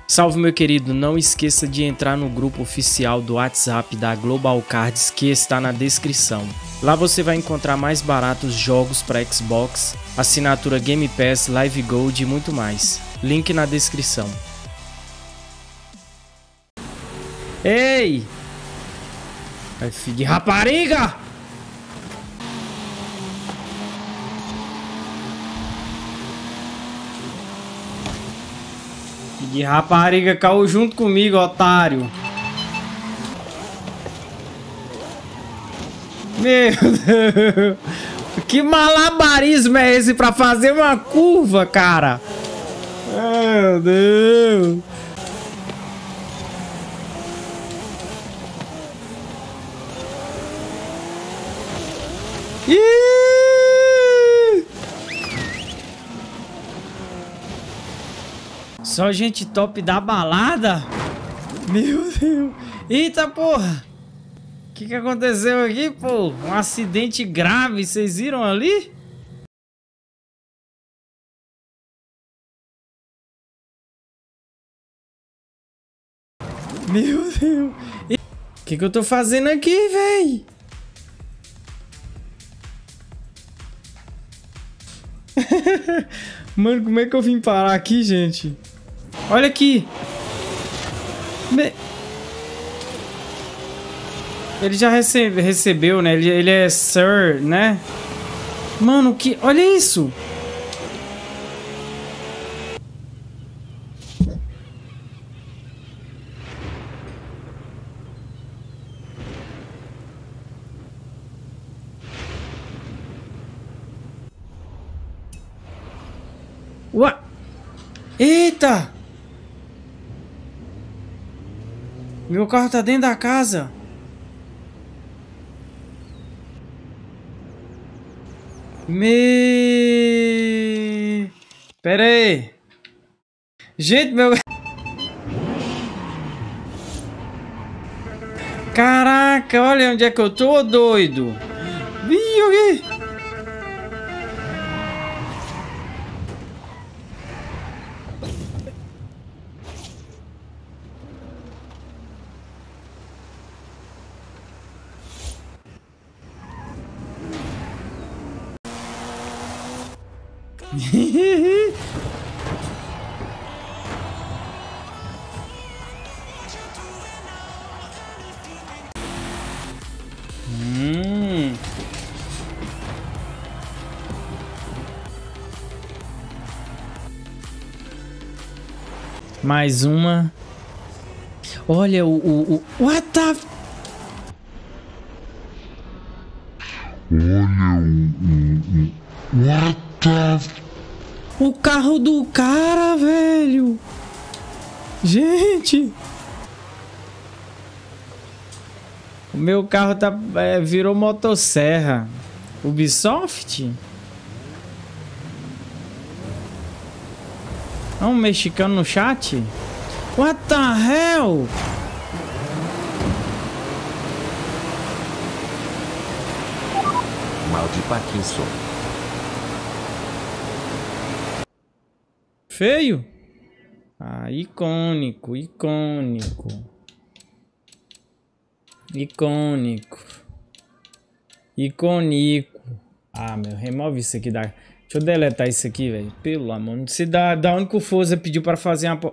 Salve, meu querido, não esqueça de entrar no grupo oficial do WhatsApp da Global Cards que está na descrição. Lá você vai encontrar mais baratos jogos para Xbox, assinatura Game Pass, Live Gold e muito mais. Link na descrição. Ei! Ai, filho de rapariga! Filho de rapariga caiu junto comigo, otário. Meu Deus! Que malabarismo é esse pra fazer uma curva, cara? Meu Deus! Ih! Só gente top da balada? Meu Deus! Eita porra! O que aconteceu aqui, pô? Um acidente grave, vocês viram ali? Meu Deus! O que eu tô fazendo aqui, véi? Mano, como é que eu vim parar aqui, gente? Olha aqui! Ele já recebeu, né? Ele é Sir, né? Mano, que... Olha isso! Ué! Eita! Meu carro tá dentro da casa. Pera aí. Gente, meu... Caraca, olha onde é que eu tô, doido. Ih, aqui. Mais uma. Olha o... What the... What the... O carro do cara, velho. Gente. O meu carro tá... virou motosserra. Ubisoft? Um mexicano no chat? What the hell? Mal de Parkinson. Feio? Ah, icônico, icônico. Icônico. Icônico. Ah, meu, remove isso aqui da... Deixa eu deletar isso aqui, velho. Pelo amor, não se dá. Da onde que o Forza pediu para fazer uma...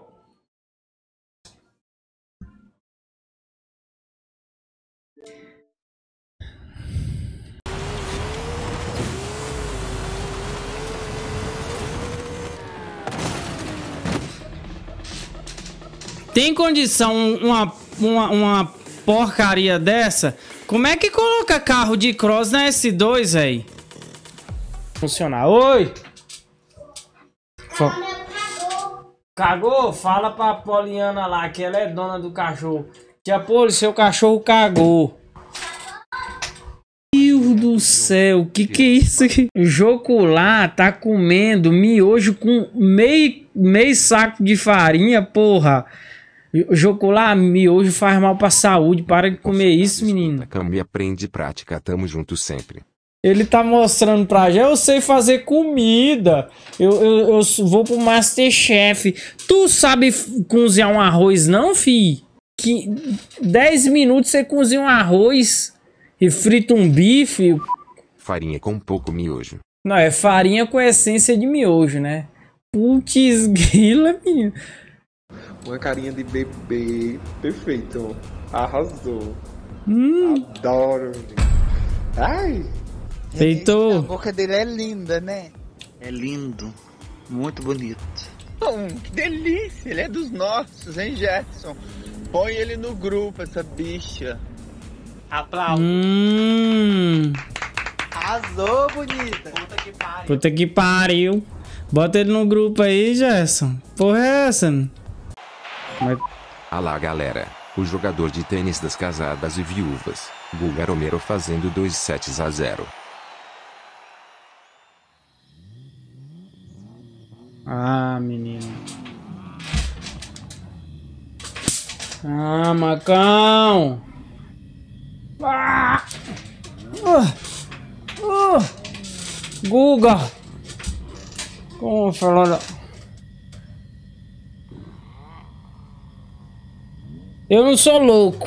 Tem condição uma porcaria dessa? Como é que coloca carro de cross na S2, velho? Funcionar. Oi! Cagou? Fala pra Poliana lá que ela é dona do cachorro. Tia Poli, seu cachorro cagou. Meu Deus do céu, que é isso aqui? O Jocular tá comendo miojo com meio saco de farinha, porra. O Jocular, miojo faz mal pra saúde. Para de comer isso, menino. Cama e aprende prática. Tamo junto sempre. Ele tá mostrando pra gente. Eu sei fazer comida. Eu vou pro Masterchef. Tu sabe cozinhar um arroz, não, fi? Que 10 minutos você cozinha um arroz e frita um bife. Farinha com pouco miojo. Não, é farinha com essência de miojo, né? Putz, grila, menino. Uma carinha de bebê. Perfeito. Arrasou. Adoro. Ai. Feitou. A boca dele é linda, né? É lindo. Muito bonito. Que delícia. Ele é dos nossos, hein, Gerson? Põe ele no grupo, essa bicha. Aplausos. Arrasou, bonita. Puta que pariu. Bota ele no grupo aí, Gerson. Porra é essa? Alá, galera. O jogador de tênis das casadas e viúvas, Guga Romero fazendo 2-0. Ah, menino. Ah, Macão. Ah! Guga. Como falando? Eu não sou louco.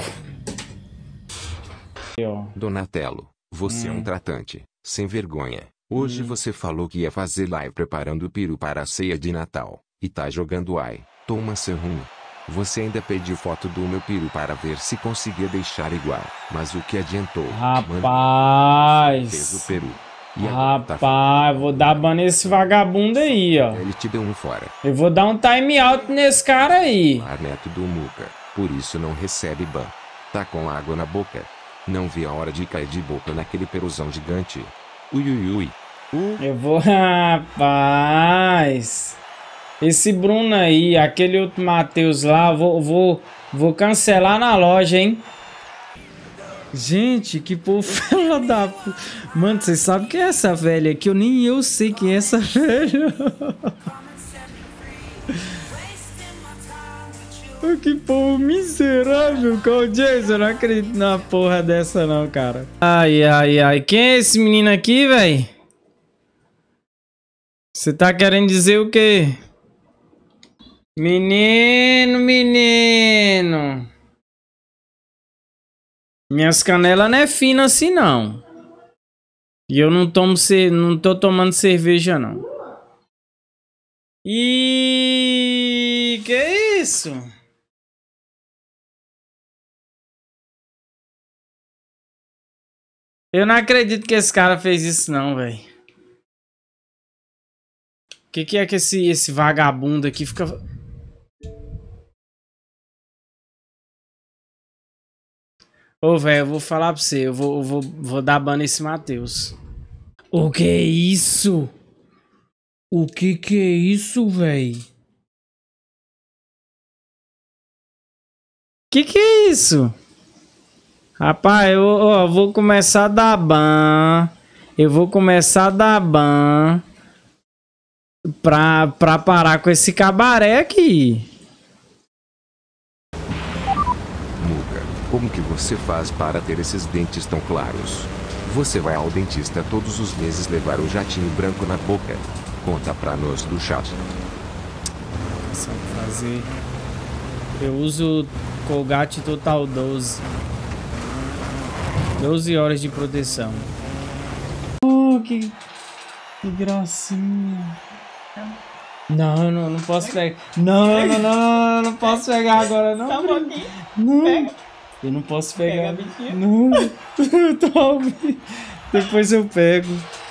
Donatello, você é um tratante, sem vergonha. Hoje você falou que ia fazer live preparando o peru para a ceia de Natal, e tá jogando ai, toma seu ruim. Você ainda pediu foto do meu peru para ver se conseguia deixar igual, mas o que adiantou? Rapaz. Fez o peru. E Rapaz, vou dar ban nesse vagabundo aí, ó. Ele te deu um fora. Eu vou dar um time out nesse cara aí. Neto do Muca, por isso não recebe ban. Tá com água na boca. Não vi a hora de cair de boca naquele peruzão gigante. Ui. Eu vou... Rapaz. Esse Bruno aí, aquele outro Matheus lá, vou cancelar na loja, hein? Gente, que povo fela da... Mano, vocês sabem quem é essa velha aqui? Nem eu sei quem é essa velha. Que povo miserável, Carl Jason. Eu não acredito na porra dessa não, cara. Ai. Quem é esse menino aqui, velho? Você tá querendo dizer o quê? Menino. Minhas canelas não é fina assim, não. E eu não tô tomando cerveja, não. E que é isso? Eu não acredito que esse cara fez isso, não, velho. Que é que esse vagabundo aqui fica... Ô, velho, eu vou falar pra você. Eu vou dar ban nesse Matheus. O que é isso? O que é isso, velho? Que é isso? Rapaz, eu vou começar a dar ban. Eu vou começar a dar ban. Pra parar com esse cabaré aqui. Como que você faz para ter esses dentes tão claros? Você vai ao dentista todos os meses levar o jatinho branco na boca? Conta pra nós do chat. Sabe fazer. Eu uso Colgate Total 12. 12 horas de proteção. Oh, que gracinha. Não posso pegar. Não posso pegar agora, não. Só um pouquinho. Não. Pega. Eu não posso pegar. Pega, não. Tome. Depois eu pego.